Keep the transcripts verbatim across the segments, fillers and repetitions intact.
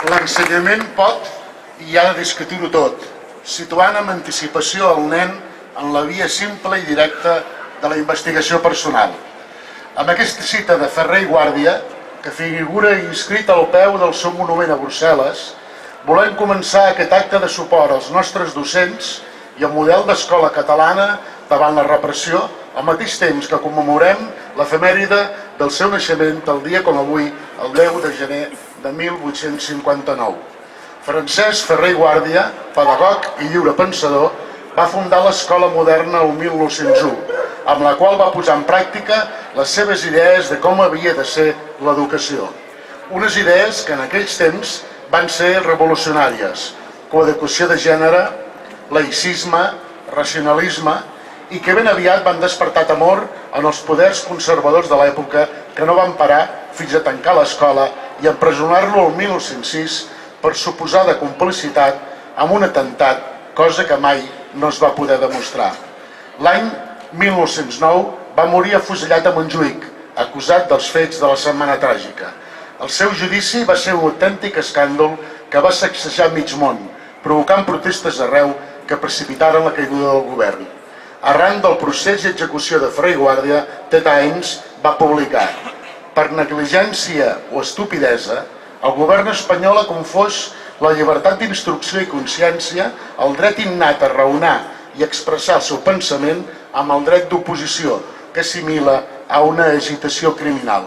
L'ensenyament pot i ha de discutir-ho tot, situant amb anticipació el nen en la via simple i directa de la investigació personal. Amb aquesta cita de Ferrer i Guàrdia, que figura inscrit al peu del seu monument a Brussel·les, volem començar aquest acte de suport als nostres docents i al model d'escola catalana davant la repressió, al mateix temps que commemorem l'efemèride del seu naixement tal dia com avui, el deu de gener de mil vuit-cents cinquanta-nou. Francesc Ferrer i Guàrdia, pedagog i lliurepensador, va fundar l'Escola Moderna el mil nou-cents u, amb la qual va posar en pràctica les seves idees de com havia de ser l'educació. Unes idees que en aquells temps van ser revolucionàries: coeducació de gènere, laïcisme, racionalisme, i que ben aviat van despertar temor en els poders conservadors de l'època, que no van parar fins a tancar l'escola i empresonar-lo el mil nou-cents sis per suposada complicitat amb un atemptat, cosa que mai no es va poder demostrar. L'any mil nou-cents nou va morir afusellat a Montjuïc, acusat dels fets de la Setmana Tràgica. El seu judici va ser un autèntic escàndol que va sacsejar mig món, provocant protestes arreu que precipitaren la caiguda del govern. Arran del procés i execució de Ferrer i Guàrdia, The Times va publicar: per negligència o estupidesa, el govern espanyol ha confós la llibertat d'instrucció i consciència, el dret innat a raonar i expressar el seu pensament, amb el dret d'oposició, que assimila a una agitació criminal.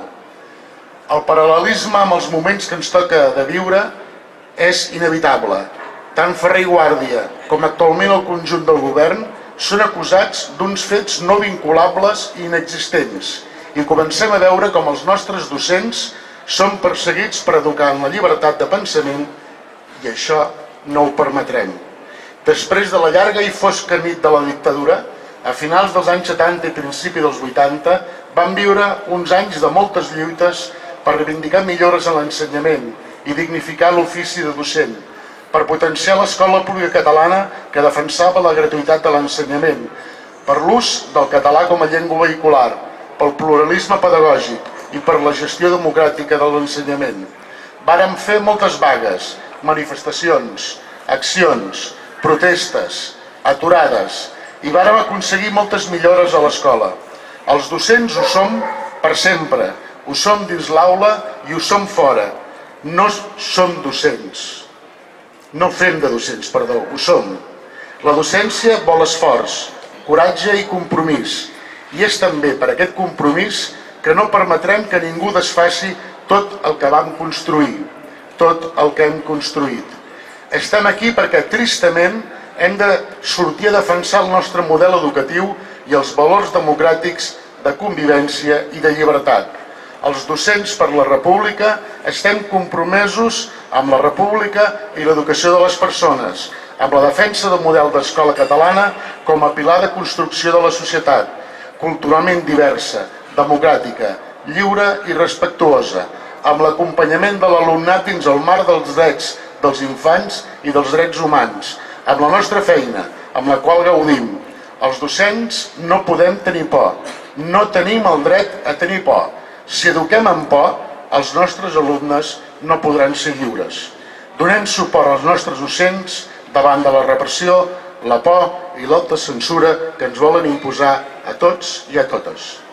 El paral·lelisme amb els moments que ens toca de viure és inevitable. Tant Ferrer i Guàrdia com actualment el conjunt del govern són acusats d'uns fets no vinculables i inexistents, i comencem a veure com els nostres docents són perseguits per educar en la llibertat de pensament, i això no ho permetrem. Després de la llarga i fosca nit de la dictadura, a finals dels anys setanta i principi dels vuitanta, van viure uns anys de moltes lluites per reivindicar millores en l'ensenyament i dignificar l'ofici de docent, per potenciar l'escola pública catalana que defensava la gratuïtat de l'ensenyament, per l'ús del català com a llengua vehicular, pel pluralisme pedagògic i per la gestió democràtica de l'ensenyament. Vàrem fer moltes vagues, manifestacions, accions, protestes, aturades, i vàrem aconseguir moltes millores a l'escola. Els docents ho som per sempre, ho som dins l'aula i ho som fora. No som docents. No fem de docents, perdó, ho som. La docència vol esforç, coratge i compromís, i és també per aquest compromís que no permetrem que ningú desfaci tot el que vam construir, tot el que hem construït. Estem aquí perquè, tristament, hem de sortir a defensar el nostre model educatiu i els valors democràtics de convivència i de llibertat. Els docents per la República estem compromesos amb la República i l'educació de les persones, amb la defensa del model d'escola catalana com a pilar de construcció de la societat, culturalment diversa, democràtica, lliure i respectuosa, amb l'acompanyament de l'alumnat dins el marc dels drets dels infants i dels drets humans, amb la nostra feina, amb la qual gaudim. Els docents no podem tenir por, no tenim el dret a tenir por. Si eduquem amb por, els nostres alumnes no podran ser lliures. Donem suport als nostres docents davant de la repressió, la por i l'autocensura que ens volen imposar a tots i a totes.